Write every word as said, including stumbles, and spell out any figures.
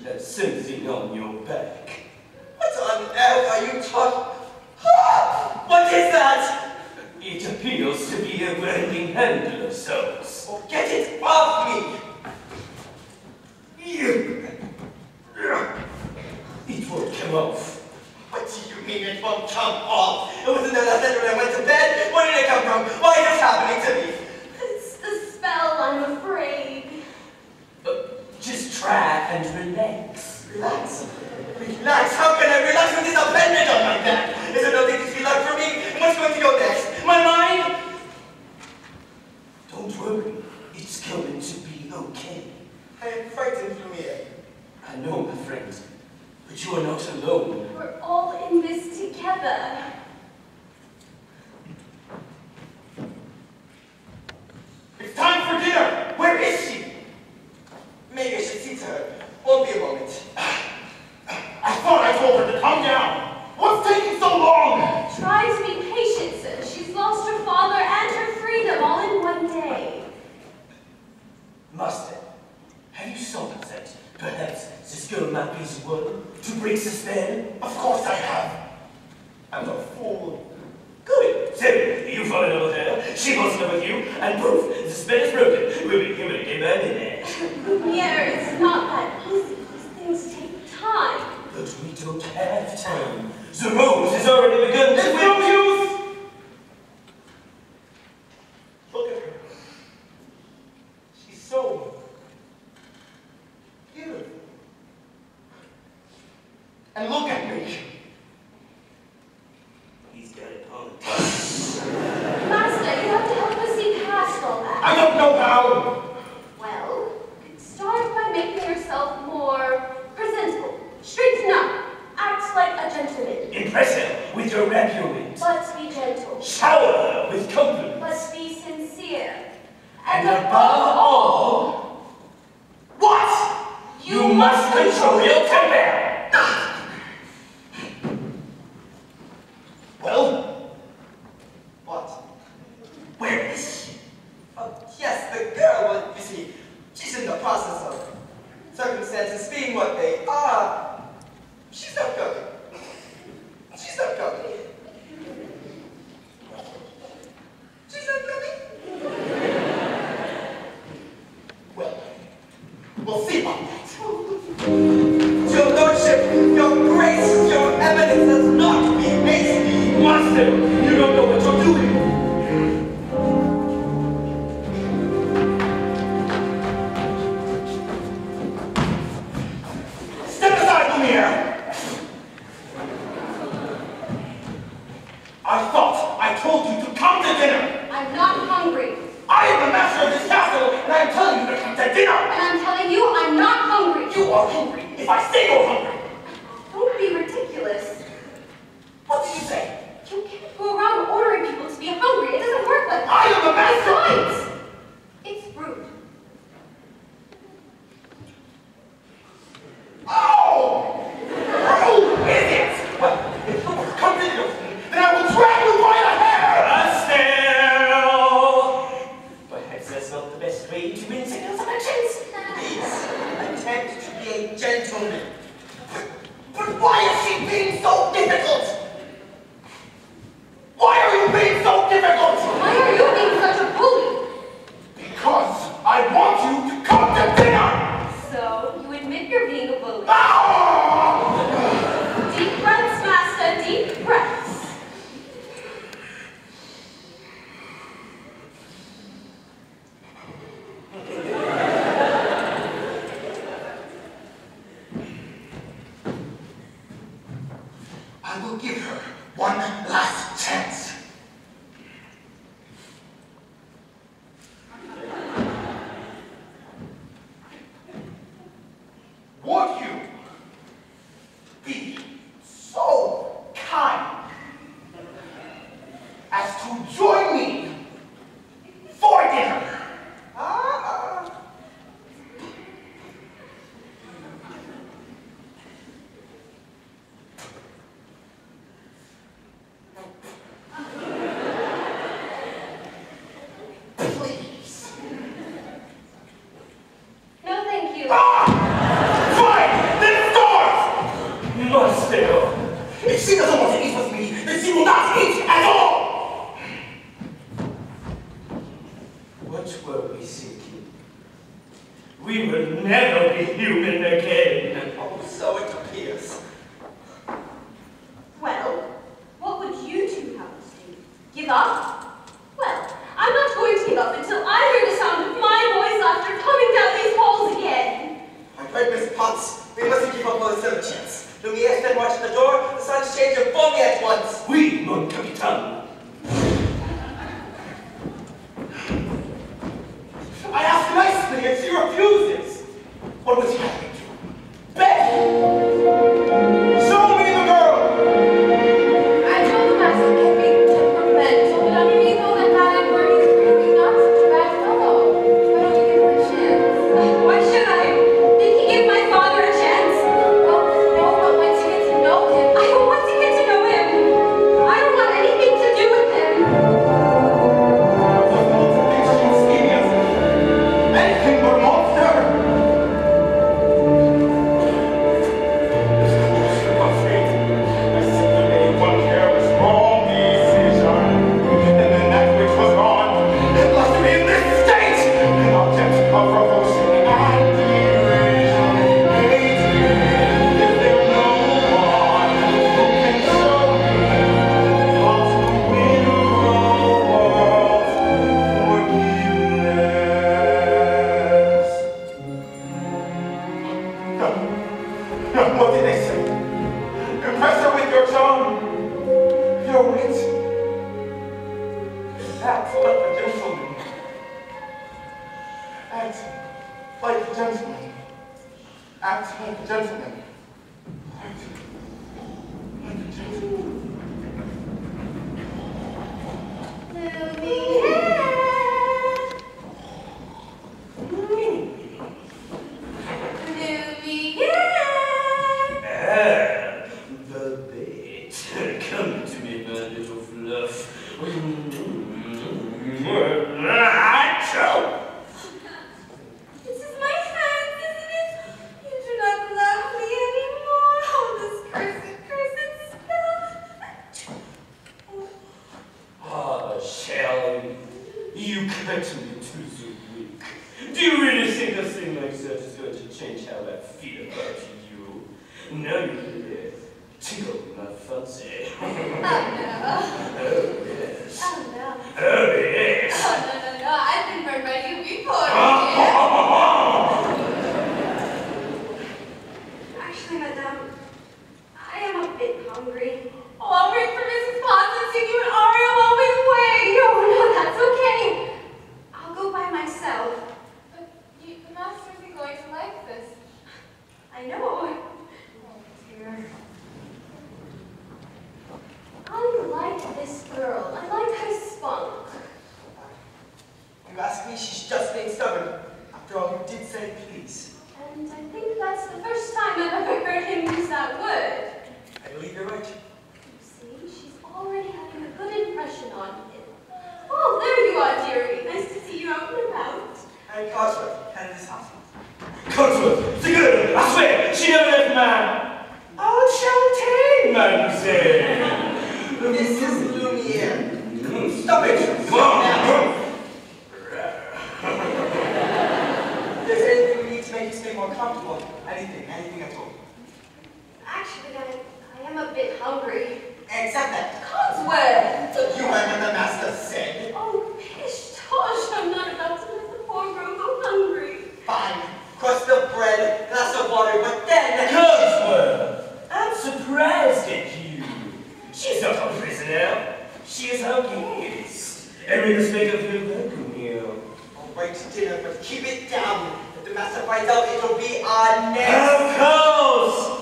have something on your back. What on earth are you talking? Ah! What is that? It appears to be a grinding handle of sorts. Oh, get it off me! It won't come off. What do you mean it won't come off? It was in the left hand when I went to bed. Where did it come from? Why is this happening to me? It's the spell, I'm afraid. Uh, just try and relax. Relax. Relax? How can I relax with this appendage on my back? Is there nothing to feel like for me? What's going to go next? My mind? Don't worry. It's going to be okay. I am frightened, Lumiere. I know, my friend. But you are not alone. We're all in this together. It's time for dinner! Where is she? Maybe I should see to her. Won't be a moment. I thought I told her to calm down. What's taking so long? Try to be patient, sir. She's lost her father and her freedom all in one day. Master, have you thought that perhaps this girl might be the one to break the spell? Of course I have. I'm a fool. Good. So, you followed over there, she was in love with you, and poof, the spell is broken. We'll be human again by minute. Lumiere, it's not that easy. These things take time. But we don't have time. The rose has already begun. There's no use! Look at her. She's so beautiful. And look at me. He's got a point. Master, you have to help us see past all that. I don't know how. Well, you could start by making yourself more presentable. Straighten up. Act like a gentleman. Impress her with your rapier wit. But be gentle. Shower her with compliments. But be sincere. And above all, what? You, you must control your temper. Well? What? Where is she? Oh, yes, the girl, well, you see, she's in the process of circumstances being what they are. She's not coming. She's not coming. She's not coming. Well, we'll see about that. Your Lordship, Your Grace, Your Eminence, does not be hasty. Master, you don't know what you're doing. Step aside, Lumiere. I thought I told you to come to dinner. I'm not hungry. I am the master of this castle, and I am telling you to come to dinner. And I'm telling you, I'm not hungry. You are hungry if I say you're hungry. Don't be ridiculous. What did you say? You can't go around ordering people to be hungry. It doesn't work like that. I am the master. Besides, it's rude. Oh! Who is it? Well, if you will come to dinner with me, then I will drag you by the hair! Still! Perhaps that's not the best way to win signals affections. Please, attempt to be a gentleman. But, but why is she being so difficult? Why are you being so difficult? Why are you being such a bully? Because I want you to come to dinner! So, you admit you're being a bully. Ah! Deep breaths, Master, deep breaths. I will give her one last chance. Would you be so kind as to join me for dinner? Ah, be human again. Oh, so it appears. Well, what would you two have us do? Give up? Well, I'm not going to give up until I hear the sound of my boy's laughter coming down these halls again. I heard Miss Potts. We mustn't give up on the third chance. Lumiere stand watch at the door. The sun's changing for me at once. Oui, mon capitaine. I asked nicely and she refuses. What was he having to? Beg! Show me the girl! I told the master can be temperamental, but underneath all that bad and word, he's really not such a bad fellow. Why don't you give him a chance? Why should I? Did he give my father a chance? Well, no, but once you get to know him, I don't want to get to know him. I don't want anything to do with him. Anything but a monster! I'm afraid I simply made one careless, wrong decision. And then that which was gone, it left me in this state! An object of revulsion and derision. Hatred, is there no one who can show me how to win a world's forgiveness? No, no, what did they say? Impress her with your charm, your wit. Act like a gentleman. Act like a gentleman. Act like a gentleman. Act like a gentleman. Ah, the bait. Come to me, my little fluff. Achoo! this is my friend, isn't it? You do not love me anymore. Oh, this cursed, cursed spell. Ah, Shelley, you cut me too so weak. Do you really think a thing like that is going to change how I feel about you? No, you did. Tickle my fancy. Oh, no. Oh, yes. Oh, no. Oh, yes. Oh, no, no, no. I've been burned by you before. Actually, madame, I am a bit hungry. Oh, I'll wait for Missus Potts and sing you an aria while we wait. No, no, that's okay. I'll go by myself. But you, the master isn't going to like this. I know. Oh, dear. I like this girl. I like her spunk. You ask me, she's just being stubborn. After all, you did say please. And I think that's the first time I've ever heard him use that word. I believe you're right. You see, she's already having a good impression on him. Oh, there you are, dearie. Nice to see you out and about. And Codsworth, head of this house. Codsworth, the girl, I swear, she never left my enchanté, mademoiselle. Missus Lumiere. Stop it! Come on. If there's anything we need to make you stay more comfortable, anything, anything at all. Actually, I, I am a bit hungry. Except that. Codsworth! You heard what the master said. Oh, pish tosh, I'm not about to let the poor girl go hungry. Fine. Crust of bread, glass of water, but then... Codsworth, I'm surprised at you. She's not a prisoner. She is our guest. And we must make her feel welcome here. All right to dinner, but keep it down. If the master finds out, it'll be our next... Of course!